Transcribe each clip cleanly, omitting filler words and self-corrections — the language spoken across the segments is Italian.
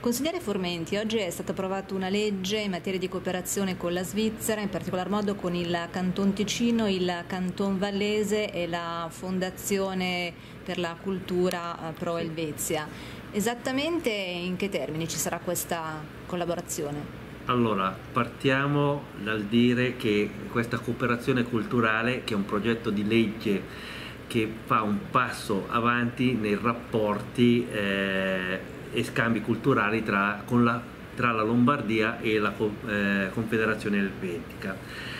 Consigliere Formenti, oggi è stata approvata una legge in materia di cooperazione con la Svizzera, in particolar modo con il Canton Ticino, il Canton Vallese e la Fondazione per la Cultura Pro Helvetia. Esattamente in che termini ci sarà questa collaborazione? Allora, partiamo dal dire che questa cooperazione culturale, che è un progetto di legge che fa un passo avanti nei rapporti e scambi culturali tra la Lombardia e la Confederazione Elvetica.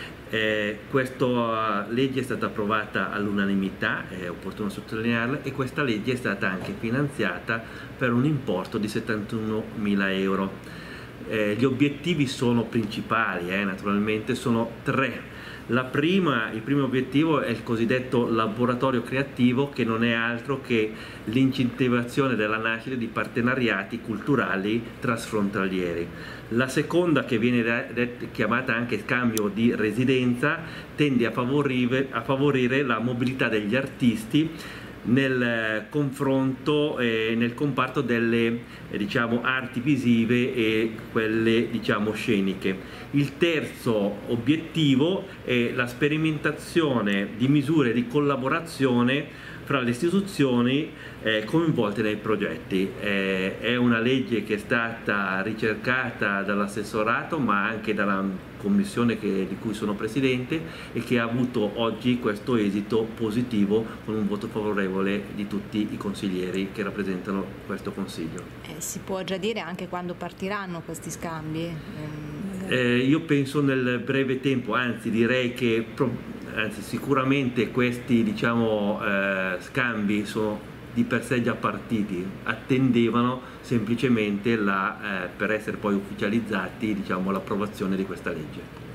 Questa legge è stata approvata all'unanimità, è opportuno sottolinearla, e questa legge è stata anche finanziata per un importo di 71.000 euro. Gli obiettivi sono principali, naturalmente sono tre. Il primo obiettivo è il cosiddetto laboratorio creativo, che non è altro che l'incentivazione della nascita di partenariati culturali transfrontalieri. La seconda, che viene chiamata anche scambio di residenza, tende a favorire la mobilità degli artisti nel confronto nel comparto delle arti visive e quelle sceniche. Il terzo obiettivo è la sperimentazione di misure di collaborazione fra le istituzioni coinvolte nei progetti. È una legge che è stata ricercata dall'assessorato, ma anche dalla commissione di cui sono presidente, e che ha avuto oggi questo esito positivo con un voto favorevole di tutti i consiglieri che rappresentano questo Consiglio. Si può già dire anche quando partiranno questi scambi? Io penso nel breve tempo, anzi direi che sicuramente questi scambi sono di per sé già partiti, attendevano semplicemente per essere poi ufficializzati l'approvazione di questa legge.